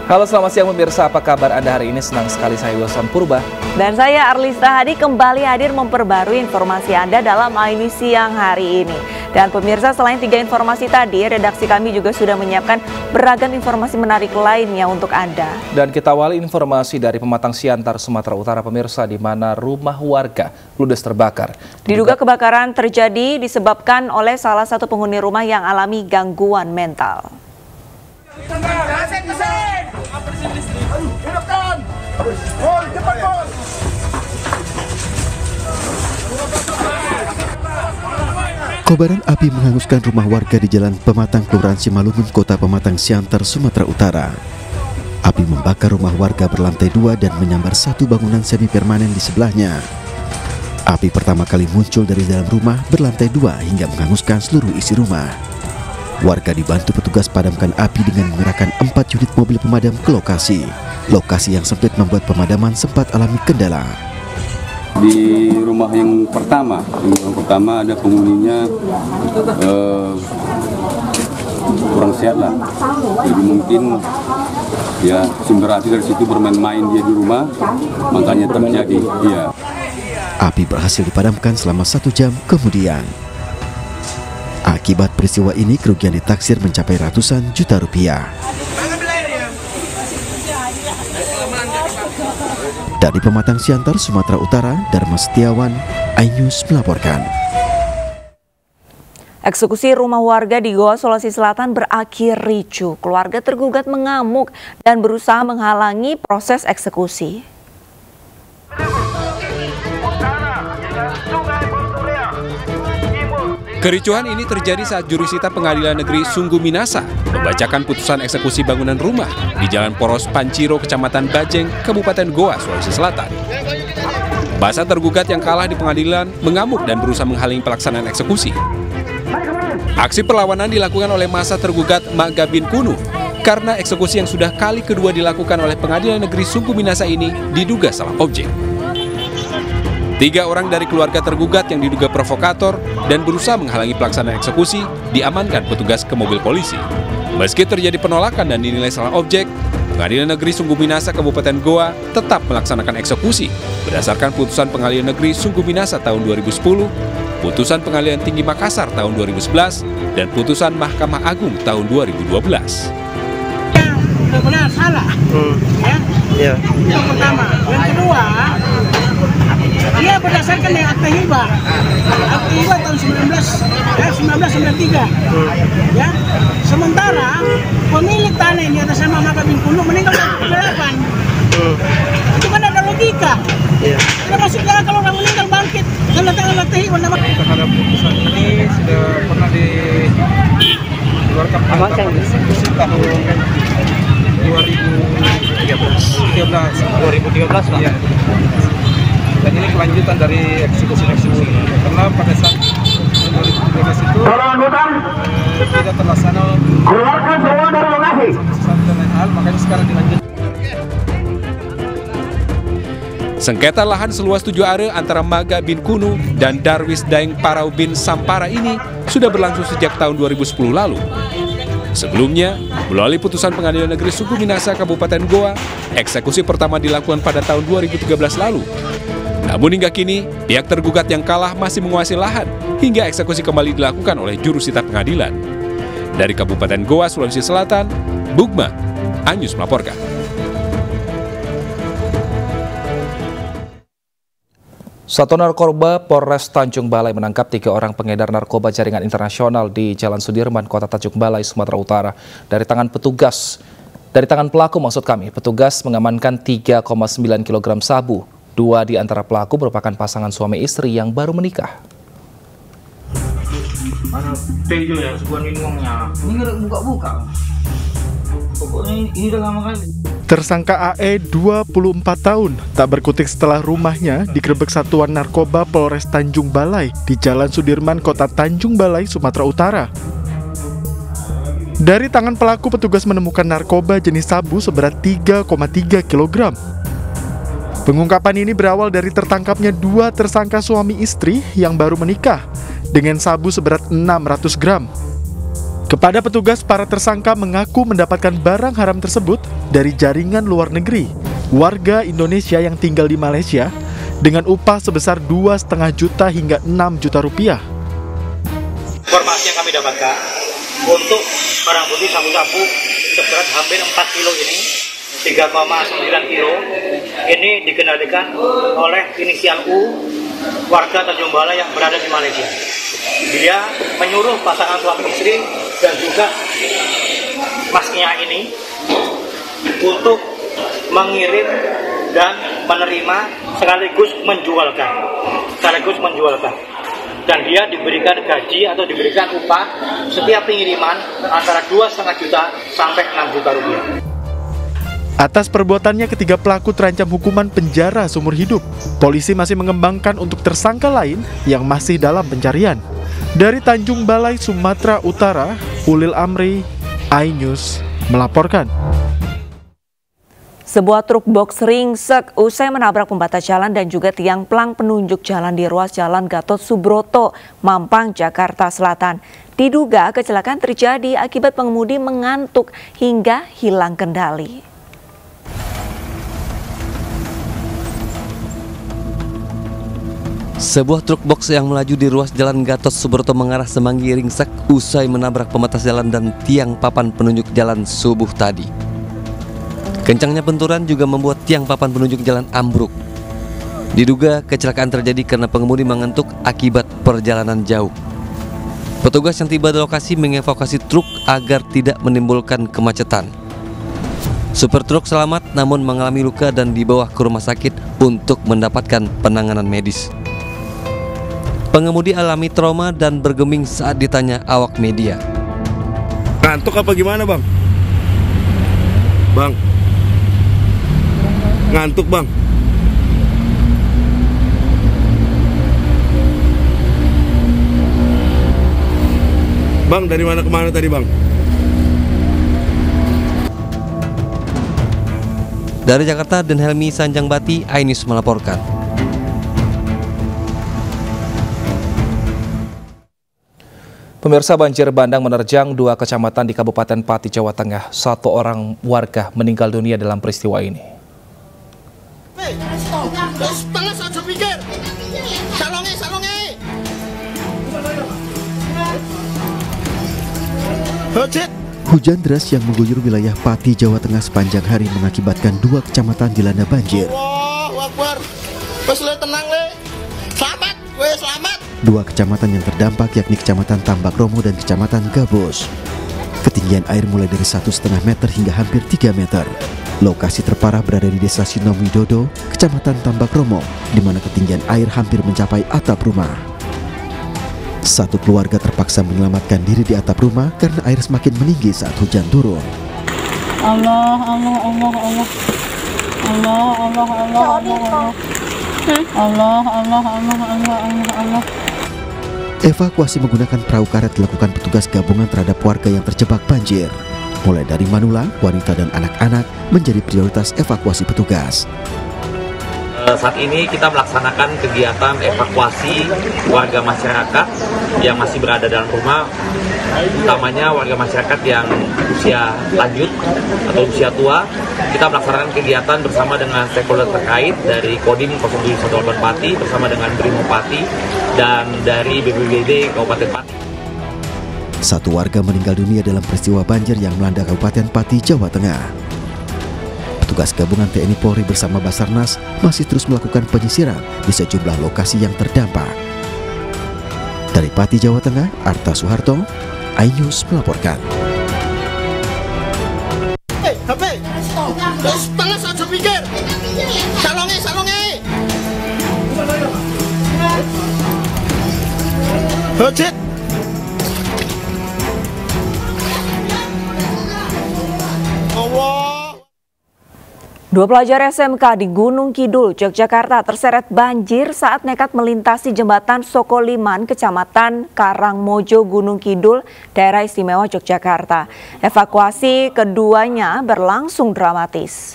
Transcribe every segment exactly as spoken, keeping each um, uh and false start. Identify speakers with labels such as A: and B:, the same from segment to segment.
A: Halo, selamat siang pemirsa, apa kabar Anda hari ini? Senang sekali saya Wilson Purba.
B: Dan saya Arlista Hadi kembali hadir memperbarui informasi Anda dalam A I N I Siang hari ini. Dan pemirsa, selain tiga informasi tadi, redaksi kami juga sudah menyiapkan beragam informasi menarik lainnya untuk Anda.
A: Dan kita awali informasi dari Pematang Siantar, Sumatera Utara, pemirsa, di mana rumah warga ludes terbakar.
B: Diduga kebakaran terjadi disebabkan oleh salah satu penghuni rumah yang alami gangguan mental.
C: Kobaran api menghanguskan rumah warga di Jalan Pematang, Kelurahan Simalungun, Kota Pematang Siantar, Sumatera Utara. Api membakar rumah warga berlantai dua dan menyambar satu bangunan semi permanen di sebelahnya. Api pertama kali muncul dari dalam rumah berlantai dua hingga menghanguskan seluruh isi rumah. Warga dibantu petugas padamkan api dengan mengerahkan empat unit mobil pemadam ke lokasi. Lokasi yang sempit membuat pemadaman sempat alami kendala.
D: Di rumah yang pertama, yang pertama ada penghuninya eh, kurang sehat lah. Jadi mungkin ya sumber api dari situ bermain-main dia di rumah, makanya terjadi. Iya.
C: Api berhasil dipadamkan selama satu jam kemudian. Akibat peristiwa ini kerugian ditaksir mencapai ratusan juta rupiah. Dari Pematang Siantar, Sumatera Utara, Dharma Setiawan, A I News melaporkan.
B: Eksekusi rumah warga di Goa, Sulawesi Selatan berakhir ricuh. Keluarga tergugat mengamuk dan berusaha menghalangi proses eksekusi.
E: Kericuhan ini terjadi saat jurusita Pengadilan Negeri Sungguh Minasa membacakan putusan eksekusi bangunan rumah di Jalan Poros Panciro, Kecamatan Bajeng, Kabupaten Goa, Sulawesi Selatan. Masa tergugat yang kalah di pengadilan mengamuk dan berusaha menghalangi pelaksanaan eksekusi. Aksi perlawanan dilakukan oleh masa tergugat Maga bin Kunu karena eksekusi yang sudah kali kedua dilakukan oleh Pengadilan Negeri Sungguh Minasa ini diduga salah objek. Tiga orang dari keluarga tergugat yang diduga provokator dan berusaha menghalangi pelaksanaan eksekusi diamankan petugas ke mobil polisi. Meski terjadi penolakan dan dinilai salah objek, Pengadilan Negeri Sungguh Minasa Kabupaten Goa tetap melaksanakan eksekusi berdasarkan putusan Pengadilan Negeri Sungguh Minasa tahun dua ribu sepuluh, putusan Pengadilan Tinggi Makassar tahun dua ribu sebelas, dan putusan Mahkamah Agung tahun dua ribu dua belas.
F: Benar salah, hmm. ya. Yeah. Yang pertama, yang kedua, dia berdasarkan yang akta hibah, akta hibah tahun sembilan belas sembilan puluh tiga, hmm. ya. Sementara pemilik tanah yang di atas nama Maga bin Kunu meninggal tahun dua ribu delapan, hmm. itu kan ada logika. Yeah. Tidak masuk jalan kalau orang meninggal bangkit, tanda tangan akta hibah.
G: Terhadap putusan ini sudah pernah dikeluarkan penetapan eksekusi tahun dua ribu tiga belas. dua ribu tiga belas, Pak? Iya. Dan ini kelanjutan dari eksekusi-eksekusi. Karena pada saat dua ribu tiga belas itu eh, tidak terlaksana satu dan lain hal, makanya sekarang dilanjutkan.
E: Sengketa lahan seluas tujuh are antara Maga bin Kunu dan Darwis Daeng Parau bin Sampara ini sudah berlangsung sejak tahun dua ribu sepuluh lalu. Sebelumnya, melalui putusan Pengadilan Negeri Sungguh Minasa Kabupaten Goa, eksekusi pertama dilakukan pada tahun dua ribu tiga belas lalu. Namun hingga kini, pihak tergugat yang kalah masih menguasai lahan hingga eksekusi kembali dilakukan oleh jurusita pengadilan. Dari Kabupaten Goa, Sulawesi Selatan, Bugma, A I News melaporkan.
A: Satuan Narkoba Polres Tanjung Balai menangkap tiga orang pengedar narkoba jaringan internasional di Jalan Sudirman, Kota Tanjung Balai, Sumatera Utara. Dari tangan petugas, dari tangan pelaku maksud kami, petugas mengamankan tiga koma sembilan kilogram sabu. Dua di antara pelaku merupakan pasangan suami istri yang baru menikah.
H: Mana penjol ya, sebuah minumannya. Ini nggak buka-buka. Pokoknya ini udah lama kali.
I: Tersangka A E dua puluh empat tahun tak berkutik setelah rumahnya digerebek Satuan Narkoba Polres Tanjung Balai di Jalan Sudirman, Kota Tanjung Balai, Sumatera Utara. Dari tangan pelaku, petugas menemukan narkoba jenis sabu seberat tiga koma tiga kilogram. Pengungkapan ini berawal dari tertangkapnya dua tersangka suami istri yang baru menikah dengan sabu seberat enam ratus gram. Kepada petugas, para tersangka mengaku mendapatkan barang haram tersebut dari jaringan luar negeri, warga Indonesia yang tinggal di Malaysia, dengan upah sebesar dua setengah juta hingga enam juta rupiah.
H: Informasi yang kami dapatkan untuk barang bukti sabu-sabu seberat hampir empat kilo ini, tiga koma sembilan kilo, ini dikendalikan oleh inisial U, warga Tanjung Balai yang berada di Malaysia. Dia menyuruh pasangan suami istri dan juga masnya ini untuk mengirim dan menerima sekaligus menjualkan, sekaligus menjualkan. Dan dia diberikan gaji atau diberikan upah setiap pengiriman antara dua setengah juta sampai enam juta rupiah.
I: Atas perbuatannya, ketiga pelaku terancam hukuman penjara seumur hidup. Polisi masih mengembangkan untuk tersangka lain yang masih dalam pencarian. Dari Tanjung Balai, Sumatera Utara, Ulil Amri, iNews melaporkan.
B: Sebuah truk box ringsek usai menabrak pembatas jalan dan juga tiang pelang penunjuk jalan di ruas Jalan Gatot Subroto, Mampang, Jakarta Selatan. Diduga kecelakaan terjadi akibat pengemudi mengantuk hingga hilang kendali.
J: Sebuah truk box yang melaju di ruas Jalan Gatot Subroto mengarah Semanggi ringsek usai menabrak pembatas jalan dan tiang papan penunjuk jalan subuh tadi. Kencangnya benturan juga membuat tiang papan penunjuk jalan ambruk. Diduga kecelakaan terjadi karena pengemudi mengantuk akibat perjalanan jauh. Petugas yang tiba di lokasi mengevakuasi truk agar tidak menimbulkan kemacetan. Supir truk selamat namun mengalami luka dan dibawa ke rumah sakit untuk mendapatkan penanganan medis. Pengemudi alami trauma dan bergeming saat ditanya awak media.
K: Ngantuk apa gimana, Bang? Bang. Ngantuk, Bang. Bang, dari mana ke mana tadi, Bang?
J: Dari Jakarta, Den Helmi Sanjangbati, iNews melaporkan.
A: Pemirsa, banjir bandang menerjang dua kecamatan di Kabupaten Pati, Jawa Tengah. Satu orang warga meninggal dunia dalam peristiwa ini.
C: Hujan deras yang mengguyur wilayah Pati, Jawa Tengah sepanjang hari mengakibatkan dua kecamatan dilanda banjir.
K: Selamat, gue selamat.
C: Dua kecamatan yang terdampak yakni Kecamatan Tambak Romo dan Kecamatan Gabus. Ketinggian air mulai dari satu setengah meter hingga hampir tiga meter. Lokasi terparah berada di Desa Sinom Widodo, Kecamatan Tambak Romo, di mana ketinggian air hampir mencapai atap rumah. Satu keluarga terpaksa menyelamatkan diri di atap rumah karena air semakin meninggi saat hujan turun.
F: Allah, Allah, Allah, Allah, Allah, Allah, Allah, Allah, Allah, Allah, Allah, Allah, Allah, Allah.
C: Evakuasi menggunakan perahu karet dilakukan petugas gabungan terhadap warga yang terjebak banjir. Mulai dari manula, wanita dan anak-anak menjadi prioritas evakuasi petugas.
L: Saat ini kita melaksanakan kegiatan evakuasi warga masyarakat yang masih berada dalam rumah, utamanya warga masyarakat yang usia lanjut atau usia tua. Kita melaksanakan kegiatan bersama dengan stakeholder terkait dari Kodim nol tujuh satu delapan Pati bersama dengan Brimob Pati dan dari B P B D Kabupaten Pati.
C: Satu warga meninggal dunia dalam peristiwa banjir yang melanda Kabupaten Pati, Jawa Tengah. Petugas gabungan T N I Polri bersama Basarnas masih terus melakukan penyisiran di sejumlah lokasi yang terdampak. Dari Pati, Jawa Tengah, Arta Suharto, iNews melaporkan.
K: Hei, H P. Terus panas aja pikir. Salonge, salonge. Hojit.
B: Dua pelajar S M K di Gunung Kidul, Yogyakarta terseret banjir saat nekat melintasi jembatan Sokoliman, Kecamatan Karangmojo, Gunung Kidul, Daerah Istimewa Yogyakarta. Evakuasi keduanya berlangsung dramatis.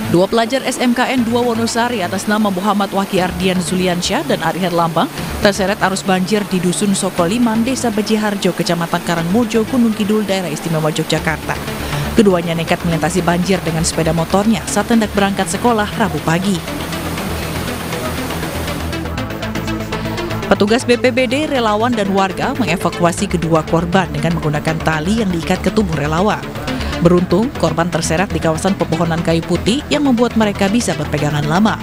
M: Dua pelajar S M K N dua Wonosari atas nama Muhammad Waki Ardian Zuliansyah dan Ari Herlambang terseret arus banjir di Dusun Sokoliman, Desa Bejiharjo, Kecamatan Karangmojo, Gunung Kidul, Daerah Istimewa Yogyakarta. Keduanya nekat melintasi banjir dengan sepeda motornya saat hendak berangkat sekolah Rabu pagi. Petugas B P B D, relawan dan warga mengevakuasi kedua korban dengan menggunakan tali yang diikat ke tubuh relawan. Beruntung, korban terseret di kawasan pepohonan kayu putih yang membuat mereka bisa berpegangan lama.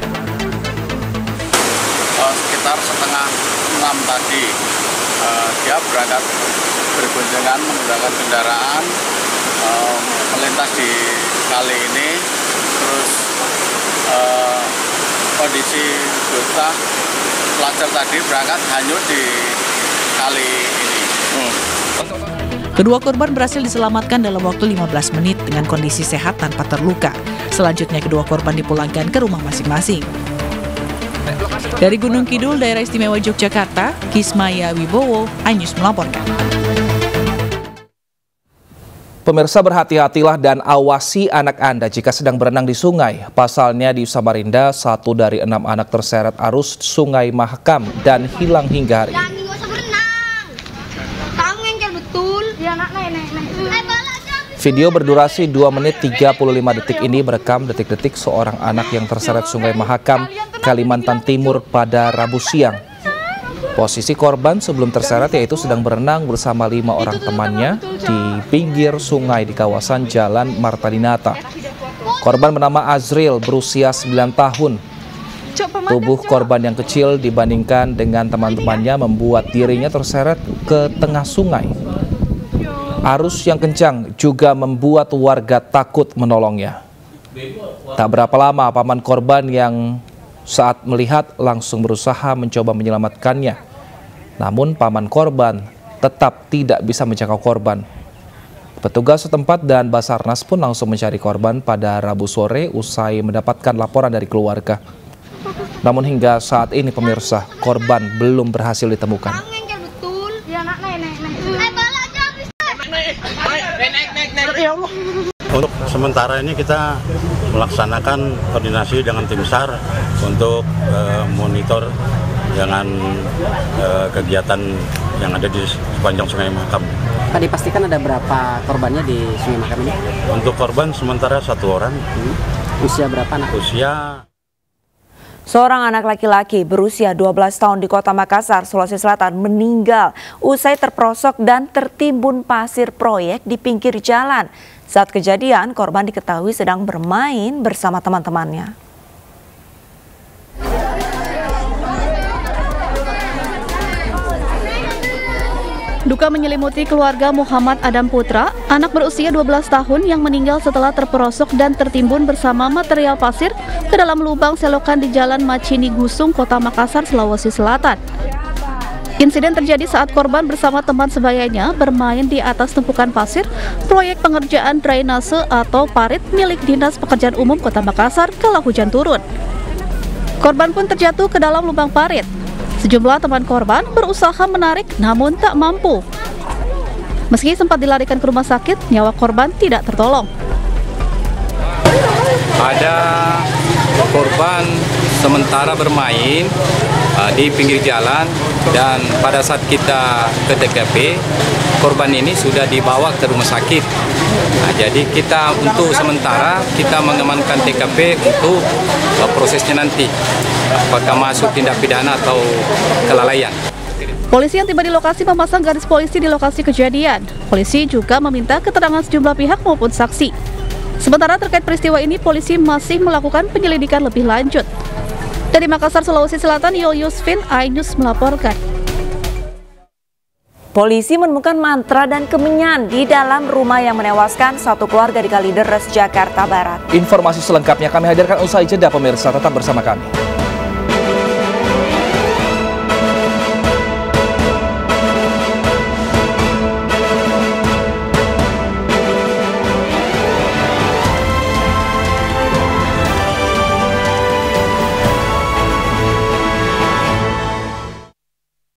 N: Uh, sekitar setengah enam tadi, uh, dia berangkat berboncengan menggunakan kendaraan, uh, melintas di kali ini, terus uh, kondisi bocah pelajar tadi berangkat hanyut di kali ini. Hmm.
M: Kedua korban berhasil diselamatkan dalam waktu lima belas menit dengan kondisi sehat tanpa terluka. Selanjutnya kedua korban dipulangkan ke rumah masing-masing. Dari Gunung Kidul, Daerah Istimewa Yogyakarta, Kismaya Wibowo, iNews melaporkan.
A: Pemirsa, berhati-hatilah dan awasi anak Anda jika sedang berenang di sungai. Pasalnya di Samarinda, satu dari enam anak terseret arus Sungai Mahakam dan hilang hingga hari ini. Video berdurasi dua menit tiga puluh lima detik ini merekam detik-detik seorang anak yang terseret Sungai Mahakam, Kalimantan Timur pada Rabu siang. Posisi korban sebelum terseret yaitu sedang berenang bersama lima orang temannya di pinggir sungai di kawasan Jalan Marta Dinata. Korban bernama Azril, berusia sembilan tahun. Tubuh korban yang kecil dibandingkan dengan teman-temannya membuat dirinya terseret ke tengah sungai. Arus yang kencang juga membuat warga takut menolongnya. Tak berapa lama paman korban yang saat melihat langsung berusaha mencoba menyelamatkannya. Namun paman korban tetap tidak bisa menjangkau korban. Petugas setempat dan Basarnas pun langsung mencari korban pada Rabu sore usai mendapatkan laporan dari keluarga. Namun hingga saat ini pemirsa, korban belum berhasil ditemukan.
O: Untuk sementara ini kita melaksanakan koordinasi dengan tim SAR untuk uh, monitor dengan uh, kegiatan yang ada di sepanjang Sungai Mahakam.
P: Pak, dipastikan ada berapa korbannya di Sungai Mahakam ini?
O: Untuk korban sementara satu orang.
P: Hmm. Usia berapa anak?
O: Usia
B: Seorang anak laki-laki berusia dua belas tahun di Kota Makassar, Sulawesi Selatan meninggal usai terperosok dan tertimbun pasir proyek di pinggir jalan. Saat kejadian, korban diketahui sedang bermain bersama teman-temannya.
Q: Duka menyelimuti keluarga Muhammad Adam Putra, anak berusia dua belas tahun yang meninggal setelah terperosok dan tertimbun bersama material pasir ke dalam lubang selokan di Jalan Macini Gusung, Kota Makassar, Sulawesi Selatan. Insiden terjadi saat korban bersama teman sebayanya bermain di atas tumpukan pasir proyek pengerjaan drainase atau parit milik Dinas Pekerjaan Umum Kota Makassar kala hujan turun. Korban pun terjatuh ke dalam lubang parit. Sejumlah teman korban berusaha menarik namun tak mampu. Meski sempat dilarikan ke rumah sakit, nyawa korban tidak tertolong.
R: Ada korban sementara bermain uh, di pinggir jalan dan pada saat kita ke T K P, korban ini sudah dibawa ke rumah sakit. Nah, jadi kita untuk sementara kita mengamankan T K P untuk uh, prosesnya nanti. Apakah masuk tindak pidana atau kelalaian.
Q: Polisi yang tiba di lokasi memasang garis polisi di lokasi kejadian. Polisi juga meminta keterangan sejumlah pihak maupun saksi. Sementara terkait peristiwa ini, polisi masih melakukan penyelidikan lebih lanjut. Dari Makassar, Sulawesi Selatan, Yul Yusfin, iNews melaporkan.
B: Polisi menemukan mantra dan kemenyan di dalam rumah yang menewaskan satu keluarga di Kalideres, Jakarta Barat.
A: Informasi selengkapnya kami hadirkan usai jeda pemirsa, tetap bersama kami.